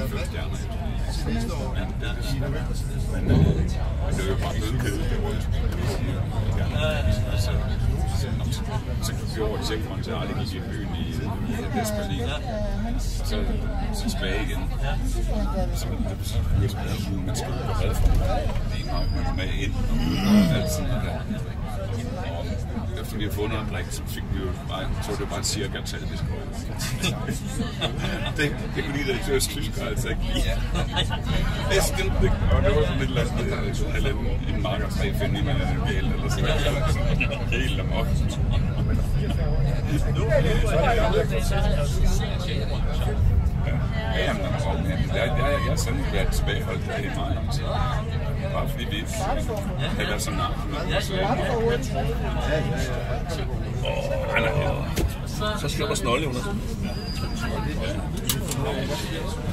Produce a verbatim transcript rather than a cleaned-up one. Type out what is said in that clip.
fem stjerner. Men det er jo bare nødkedeligt derovre. Så, så gjorde jeg tjekke mig til aldrig gik i byen i Vestberlin. Så, så tilbage igen. Så man skal jo være red for mig. Man er med ind og alt sådan noget. Efter vi har fundet en brik, så fik vi jo bare, så det var bare en cirka-tal, vi skulle. det, det kunne lige da ikke tysker, altså ikke lige. Jeg skilte ikke, og det var sådan et eller andet, eller en, en marker tre finde i, men en gæld, eller sådan noget, helt om op. Ja, jamen, jeg har sådan været tilbageholdt der i mig. Bare fordi vi ikke kan være sådan noget. Så slipper Snolle under.